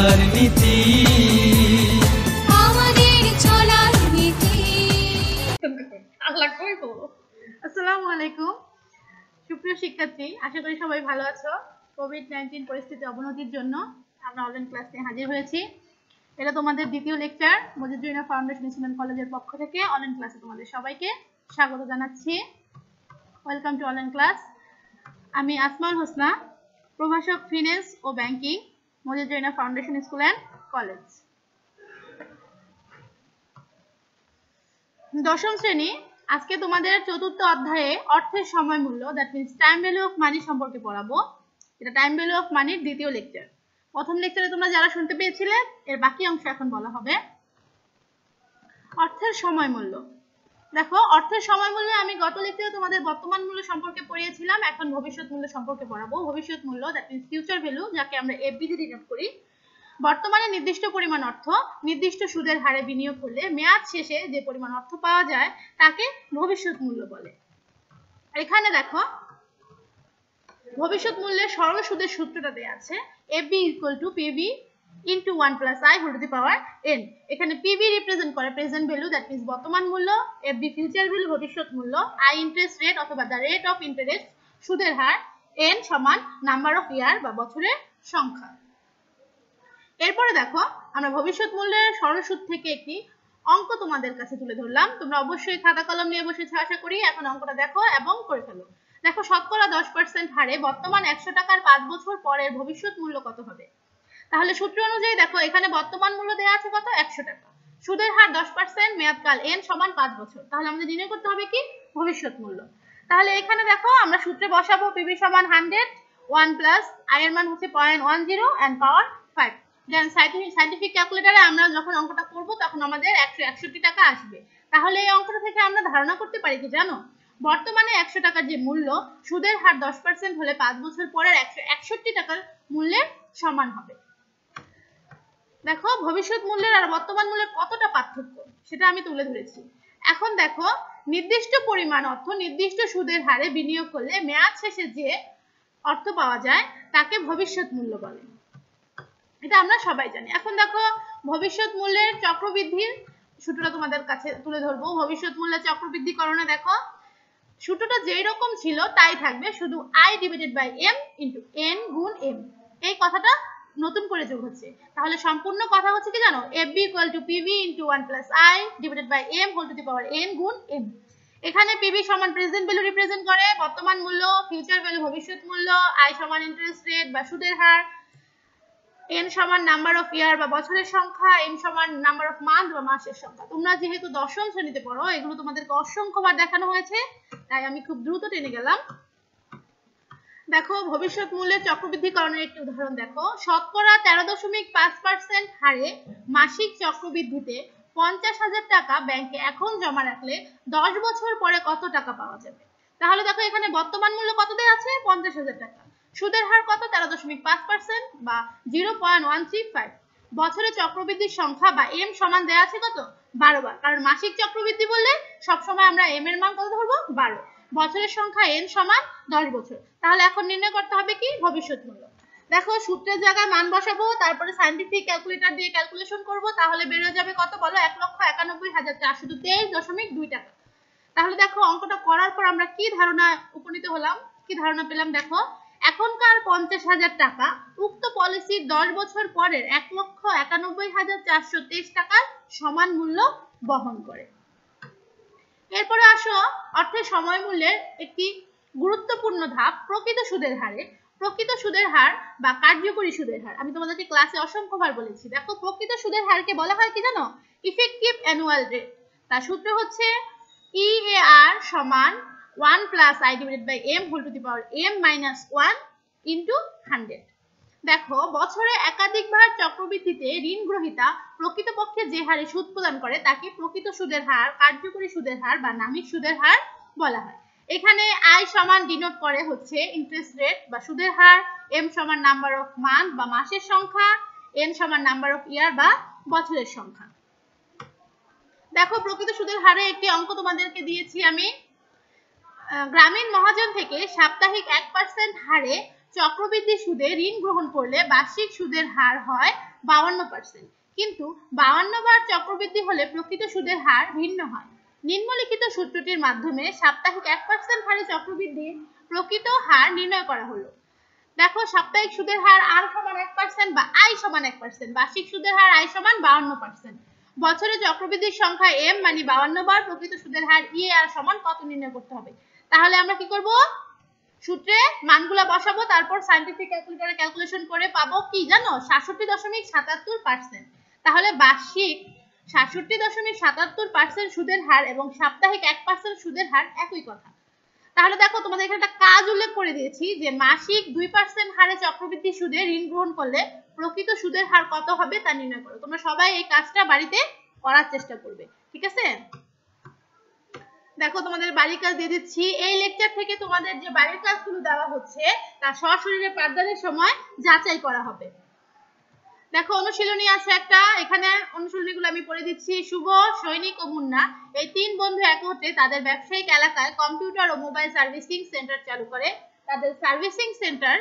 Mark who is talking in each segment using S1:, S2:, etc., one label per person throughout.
S1: চলার নীতি,
S2: আমাদের চলার নীতি।
S3: আসসালামু আলাইকুম সুপ্রিয় শিক্ষার্থী, আশা করি সবাই ভালো আছো। কোভিড-19 পরিস্থিতি অবনতির জন্য আমরা অনলাইন ক্লাস নিয়ে হাজির হয়েছি। এটা তোমাদের দ্বিতীয় লেকচার। মজিদুরিনা ফাউন্ডেশন ইসলাম কলেজের পক্ষ থেকে অনলাইন ক্লাসে তোমাদের সবাইকে স্বাগত জানাচ্ছি। Welcome to online class. আমি আসমাউল হোসনা, প্রভাষক ফিন্যান্স ও banking, Majidurina foundation school and college. দশম শ্রেণী। আজকে তোমাদের চতুর্থ অধ্যায়ে অর্থের সময় মূল্য, that means time value of money সম্পর্কে পড়াবো। এটা টাইম ভ্যালু অফ মানির দ্বিতীয় লেকচার। প্রথম লেকচারে তোমরা যারা শুনতে পেয়েছিলে, এর বাকি অংশ এখন বলা হবে। অর্থের সময় মূল্য। দেখো, অর্থের সময় মূল্য আমি গত লেকচারে তোমাদের বর্তমান মূল্য সম্পর্কে পড়িয়েছিলাম, এখন ভবিষ্যৎ মূল্য সম্পর্কে পড়াবো। ভবিষ্যৎ মূল্য, দ্যাট মিন্স ফিউচার ভ্যালু, যাকে আমরা এফবি দিয়ে ডিনোট করি। বর্তমানে নির্দিষ্ট পরিমাণ অর্থ নির্দিষ্ট সুদের হারে বিনিয়োগ করলে মেয়াদ শেষে যে পরিমাণ অর্থ পাওয়া যায় তাকে ভবিষ্যৎ মূল্য বলে। এখানে দেখো, ভবিষ্যৎ মূল্যের সরল সুদের সূত্রটা দেয়া আছে। FB = PV * 1 + I whole to the power n। এখানে PV রিপ্রেজেন্ট করে প্রেজেন্ট ভ্যালু, দ্যাট মিন্স বর্তমান মূল্য, FB ফিউচার ভ্যালু ভবিষ্যৎ মূল্য, I ইন্টারেস্ট রেট অথবা দ্য রেট অফ ইন্টারেস্ট সুদের হার, n সমান নাম্বার অফ ইয়ার বা বছরের সংখ্যা। এরপরে দেখো, আমরা ভবিষ্যৎ মূল্যের সরল সূত্র থেকে একটি অঙ্ক তোমাদের কাছে তুলে ধরলাম। তোমরা অবশ্যই খাতা কলম নিয়ে বসেছো আশা করি। এখন অঙ্কটা দেখো এবং করে ফেলো। দেখো, শতকরা 10% হারে বর্তমান 100 টাকার 5 বছর পরের ভবিষ্যৎ মূল্য কত হবে? তাহলে সূত্র অনুযায়ী দেখো, এখানে বর্তমান মূল্য দেওয়া আছে কত? 100 টাকা। সুদের হার 10%, মেয়াদকাল n সমান 5 বছর। তাহলে আমাদের নির্ণয় করতে হবে কি? ভবিষ্যৎ মূল্য। তাহলে এখানে দেখো, আমরা সূত্রে বসাবো PV সমান 100, 1 প্লাস I এর মান হচ্ছে 0.10 and পাওয়ার 5। দেন সায়েন্টিফিক ক্যালকুলেটরে আমরা যখন অঙ্কটা করব তখন আমাদের 161 টাকা আসবে। তাহলে এই অঙ্কটা থেকে আমরা ধারণা করতে পারি কি জানো? বর্তমানে 100 টাকার যে মূল্য, সুদের হার 10% হলে 5 বছর পরের 161 টাকার মূল্যের সমান হবে। দেখো, ভবিষ্যৎ মূল্যের আর বর্তমান মূল্যের কতটা পার্থক্য সেটা আমি তুলে ধরেছি। এখন দেখো, নির্দিষ্ট পরিমাণ অর্থ নির্দিষ্ট সুদের হারে বিনিয়োগ করলে মেয়াদ শেষে যে অর্থ পাওয়া যায় তাকে ভবিষ্যৎ মূল্য বলে। এটা আমরা সবাই জানি। এখন দেখো, ভবিষ্যৎ মূল্যের চক্রবৃদ্ধির সূত্রটা তোমাদের কাছে তুলে ধরবো। ভবিষ্যৎ মূল্যের চক্রবৃদ্ধিকরণে দেখো, সূত্রটা যেই রকম ছিল তাই থাকবে, শুধু I / M * n গুণ m। এই কথাটা নতুন করে যোগ হচ্ছে। তাহলে সম্পূর্ণ কথা হচ্ছে কি জানো? FB = PV * 1 + I / M whole to the power n গুণ m। এখানে PV সমান প্রেজেন্ট ভ্যালু রিপ্রেজেন্ট করে বর্তমান মূল্য, ফিউচার ভ্যালু ভবিষ্যৎ মূল্য, I সমান ইন্টারেস্ট রেট বা সুদের হার, n সমান নাম্বার অফ ইয়ার বা বছরের সংখ্যা, m সমান নাম্বার অফ মান্থ বা মাসের সংখ্যা। তোমরা যেহেতু দশম শ্রেণীতে পড়ো, এগুলো তোমাদেরকে অসংখ্যবার দেখানো হয়েছে, তাই আমি খুব দ্রুত টেনে গেলাম। দেখো, ভবিষ্যৎ মূল্যের চক্রবৃদ্ধিকরণের একটি উদাহরণ দেখো। শতকরা 13.5% হারে মাসিক চক্রবৃদ্ধিতে 50,000 টাকা ব্যাংকে এখন জমা রাখলে 10 বছর পরে কত টাকা পাওয়া যাবে? তাহলে দেখো, এখানে বর্তমান মূল্য কত দেওয়া আছে? 50,000 টাকা। সুদের হার কত? 13.5% বা 0.135। বছরে চক্রবৃদ্ধির সংখ্যা বা m সমান দেওয়া আছে কত? 12 বার। কারণ মাসিক চক্রবৃদ্ধি বললে সবসময় আমরা m এর মান কত ধরবো? 12। বছরের সংখ্যা n সমান 10 বছর। তাহলে এখন নির্ণয় করতে হবে কি? ভবিষ্যৎ মূল্য। দেখো, সূত্রের জায়গায় মান বসাবো, তারপরে সায়েন্টিফিক ক্যালকুলেটর দিয়ে ক্যালকুলেশন করব। তাহলে বেরিয়ে যাবে কত বলো? 1,91,423.2 টাকা। তাহলে দেখো, অঙ্কটা করার পর আমরা কি ধারণা উপনীত হলাম, কি ধারণা পেলাম? দেখো, এখনকার 50,000 টাকা উক্ত পলিসির 10 বছর পরের 1,91,423 টাকার সমান মূল্য বহন করে। এরপরে আসো, অর্থের সময় মূল্যের একটি গুরুত্বপূর্ণ ধাপ, প্রকৃত সুদের হারে। প্রকৃত সুদের হার বা কার্যকরী সুদের হার আমি তোমাদেরকে ক্লাসে অসংখ্যবার বলেছি। দেখো, প্রকৃত সুদের হারকে বলা হয় কি জানো? Effective annual rate. তার সূত্র হচ্ছে EAR সমান 1 + I / M whole to the power m - 1 * 100। দেখো, বছরে একাধিকবার চক্রবৃদ্ধিতে ঋণ গ্রহীতা প্রকৃতপক্ষে যে হারে সুদ প্রদান করে তাকে প্রকৃত সুদের হার, কার্যকরী সুদের হার বা নামিক সুদের হার বলা হয়। এখানে I সমান ডিনোট করে হচ্ছে ইন্টারেস্ট রেট বা সুদের হার, m সমান নাম্বার অফ মান্থ বা মাসের সংখ্যা, n সমান নাম্বার অফ ইয়ার বা বছরের সংখ্যা। দেখো, প্রকৃত সুদের হারে একটি অঙ্ক তোমাদেরকে দিয়েছি আমি। গ্রামীণ মহাজন থেকে সাপ্তাহিক 1% হারে চক্রবৃদ্ধি সুদে ঋণ গ্রহণ করলে বার্ষিক সুদের হার হয় 52%, কিন্তু 52 বার চক্রবৃদ্ধি হলে প্রকৃত সুদের হার ভিন্ন হয়। নিম্নলিখিত সূত্রটির মাধ্যমে সাপ্তাহিক 1% হারে চক্রবৃদ্ধির প্রকৃত হার নির্ণয় করা হলো। দেখো, সাপ্তাহিক সুদের হার আর সমান 1% বা আই সমান 1%, বার্ষিক সুদের হার আই সমান 52%, বছরে চক্রবৃদ্ধির সংখ্যা m মানে 52 বার, প্রকৃত সুদের হার ই আর সমান কত নির্ণয় করতে হবে। তাহলে আমরা কি করব, সূত্রে মানগুলা বসাবো, তারপর সায়েন্টিফিক ক্যালকুলেটরে ক্যালকুলেশন করে পাবো কি জানো, 67.77%। তাহলে বার্ষিক 67.77% সুদের হার এবং সাপ্তাহিক 1% সুদের হার একই কথা। তাহলে দেখো, তোমাদের এখানে একটা কাজ উল্লেখ করে দিয়েছি যে মাসিক 2% হারে চক্রবৃদ্ধি সুদে ঋণ গ্রহণ করলে প্রকৃত সুদের হার কত হবে তা নির্ণয় করো। তোমরা সবাই এই কাজটা বাড়িতে করার চেষ্টা করবে, ঠিক আছে? দেখো, তোমাদের বাড়ির কাজ দিয়ে দিচ্ছি। এই লেকচার থেকে তোমাদের যে বাড়ির কাজগুলো দেওয়া হচ্ছে তা সশরীরে পাঠদানের সময় যাচাই করা হবে। দেখো, অনুশীলনী আছে একটা, এখানে অনুশীলনীগুলো আমি পড়ে দিচ্ছি। শুভ, সৈনিক ও মুন্না এই 3 বন্ধু একত্রে তাদের ব্যবসায়িক এলাকায় কম্পিউটার ও মোবাইল সার্ভিসিং সেন্টার চালু করে। তাদের সার্ভিসিং সেন্টার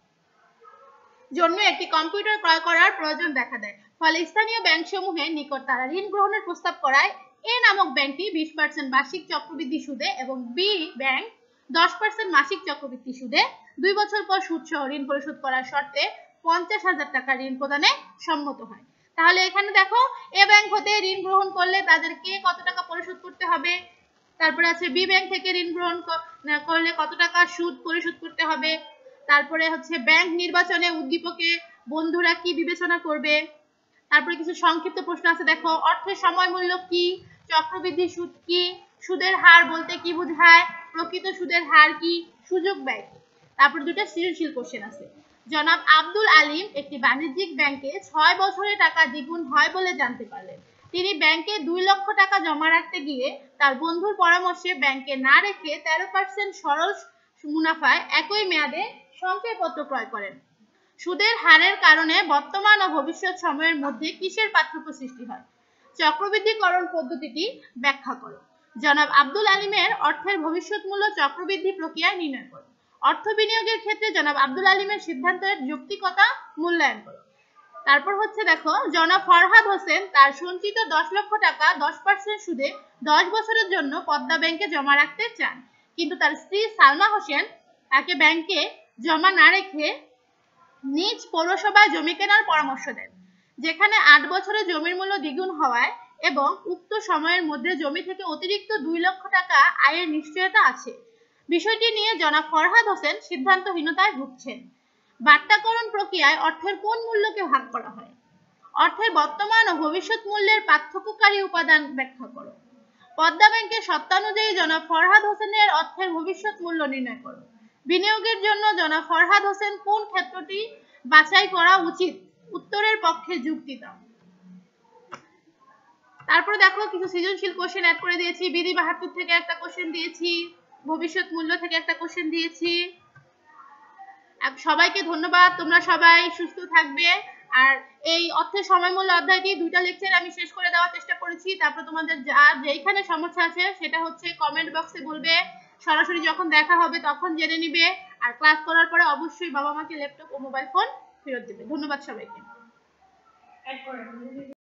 S3: জন্য একটি কম্পিউটার ক্রয় করার প্রয়োজন দেখা দেয়। ফলে স্থানীয় ব্যাংক সমূহের নিকট তারা ঋণ গ্রহণের প্রস্তাব করায় এ নামক ব্যাংকটি 20% বার্ষিক চক্রবৃদ্ধি সুদে এবং বি ব্যাংক 10% মাসিক চক্রবৃদ্ধি সুদে 2 বছর পর সুদ সহ ঋণ পরিশোধ করার শর্তে 50,000 টাকা ঋণ প্রদানে সম্মত হয়। তাহলে এখানে দেখো, এ ব্যাংক হতে ঋণ গ্রহণ করলে তাদেরকে কত টাকা পরিশোধ করতে হবে, তারপরে আছে বি ব্যাংক থেকে ঋণ গ্রহণ করলে কত টাকা সুদ পরিশোধ করতে হবে, তারপরে হচ্ছে ব্যাংক নির্বাচনে উদ্দীপকে বন্ধুরা কি বিবেচনা করবে, তারপরে কিছু সংক্ষিপ্ত প্রশ্ন আছে। দেখো, অর্থের সময় মূল্য কি, চক্রবৃদ্ধি সুদ কি, সুদের হার বলতে কি বোঝায়, প্রকৃত সুদের হার কি, সুযোগ ব্যয় কি। তারপর দুটো সৃজনশীল কোশ্চেন আছে। জনাব আব্দুল আলিম একটি বাণিজ্যিক ব্যাংকে 6 বছরে টাকা দ্বিগুণ হয় বলে জানতে পারলেন। তিনি ব্যাংকে 2 লক্ষ টাকা জমা রাখতে গিয়ে তার বন্ধুর পরামর্শে ব্যাংকে না রেখে 13% সরল মুনাফায় একই মেয়াদে সঞ্চয়পত্র ক্রয় করেন। সুদের হারের কারণে বর্তমান ও ভবিষ্যৎ সময়ের মধ্যে কিসের পার্থক্য সৃষ্টি হয়? চক্রবৃদ্ধিকরণ পদ্ধতিটি ব্যাখ্যা করো। জনাব আব্দুল আলিমের অর্থের ভবিষ্যৎ মূল্য চক্রবৃদ্ধি প্রক্রিয়ায় নির্ণয় করো। অর্থ বিনিয়োগের ক্ষেত্রে জনাব আব্দুল আলিমের সিদ্ধান্তের যৌক্তিকতা মূল্যায়ন করো। তারপর হচ্ছে দেখো, জনাব ফরহাদ হোসেন তার সঞ্চিত 10 লক্ষ টাকা 10% সুদে 10 বছরের জন্য পদ্মা ব্যাংকে জমা রাখতে চান, কিন্তু তার স্ত্রী সালমা হোসেন তাকে ব্যাংকে জমা না রেখে নিজ পৌরসভায় জমি কেনার পরামর্শ দেন, যেখানে 8 বছরে জমির মূল্য দ্বিগুণ হওয়ায় এবং উক্ত সময়ের মধ্যে জমি থেকে অতিরিক্ত 2 লক্ষ টাকা আয়ের নিশ্চয়তা আছে। বিষয়টি নিয়ে জনাব ফরহাদ হোসেন সিদ্ধান্তহীনতায় ভুগছেন। বাট্টাকরণ প্রক্রিয়ায় অর্থের কোন মূল্যকে ভাগ করা হয়? অর্থের বর্তমান ও ভবিষ্যৎ মূল্যের পার্থক্যকারী উপাদান ব্যাখ্যা করো। পদ্মা ব্যাংকের সত্ত্বানুযায়ী জনাব ফরহাদ হোসেনের অর্থের ভবিষ্যৎ মূল্য নির্ণয় করো। বিনিয়োগের জন্য জনাব ফরহাদ হোসেন কোন ক্ষেত্রটি বাছাই করা উচিত? উত্তরের পক্ষে যুক্তি দাও। তারপরে দেখো, কিছু সৃজনশীল কোশ্চেন অ্যাড করে দিয়েছি। বিধি 72 থেকে একটা কোশ্চেন দিয়েছি, ভবিষ্যৎ মূল্য থেকে একটা কোশ্চেন দিয়েছি। সবাইকে ধন্যবাদ, তোমরা সবাই সুস্থ থাকবে। আর এই অর্থের সময় মূল্য অধ্যায়টি 2টা লেকচার আমি শেষ করে দেওয়ার চেষ্টা করেছি। তারপর তোমাদের যেইখানে সমস্যা আছে সেটা হচ্ছে কমেন্ট বক্সে বলবে, সরাসরি যখন দেখা হবে তখন জেনে নিবে। আর ক্লাস করার পরে অবশ্যই বাবা মাকে ল্যাপটপ ও মোবাইল ফোন ফেরত দেবে। ধন্যবাদ সবাইকে।